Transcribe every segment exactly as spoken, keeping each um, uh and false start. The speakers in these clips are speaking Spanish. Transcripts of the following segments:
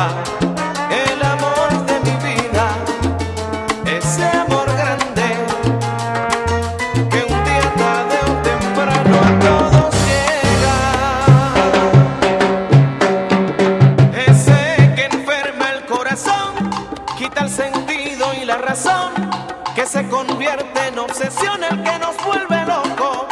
lleva, el amor de mi vida, ese amor grande que un día tarde o temprano a todos llega, ese que enferma el corazón, quita el sentido y la razón, que se convierte en obsesión, el que nos vuelve loco.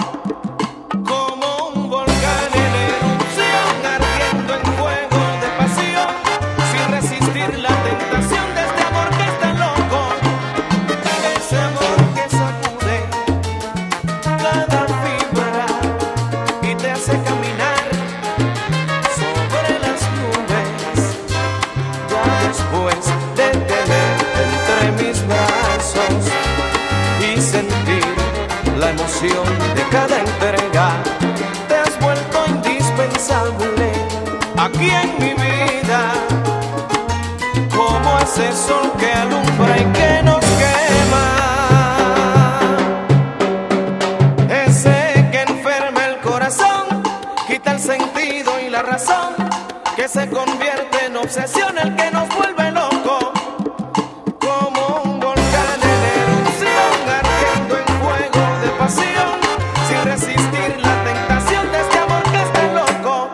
La emoción de cada entrega, te has vuelto indispensable aquí en mi vida, como ese sol que alumbra y que nos quema, ese que enferma el corazón, quita el sentido y la razón, que se convierte en obsesión, el que nos vuelve loco. Sin resistir la tentación de este amor que está loco.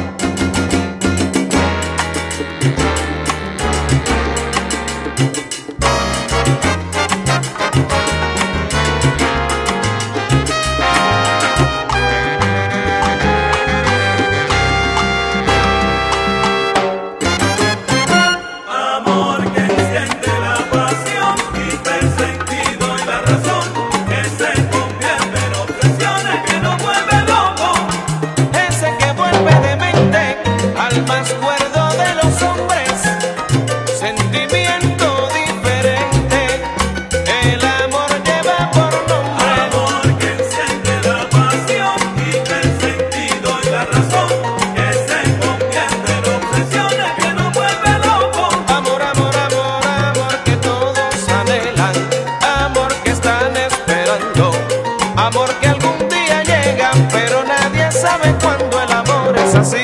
Amor que enciende la pasión, quita el sentido y la razón, que se al más cuerdo de los hombres, sentimiento diferente, el amor lleva por nombre. Amor que enciende la pasión, quita el sentido y la razón, que se convierte en obsesiones que nos vuelve locos. Amor, amor, amor, amor que todos anhelan, amor que están esperando, amor que algún día llega, pero nadie sabe cuándo el amor es así.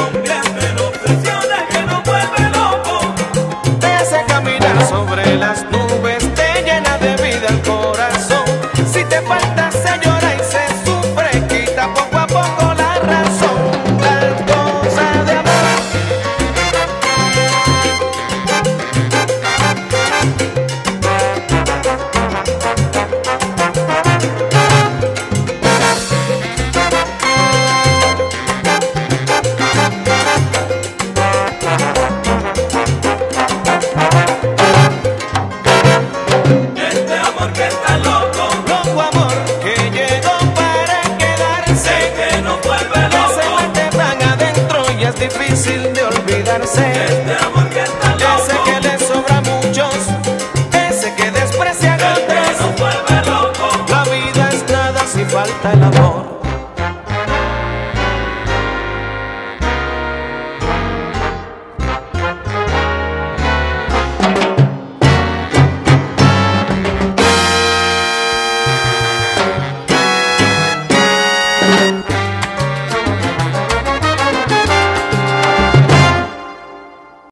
Sobre las nubes.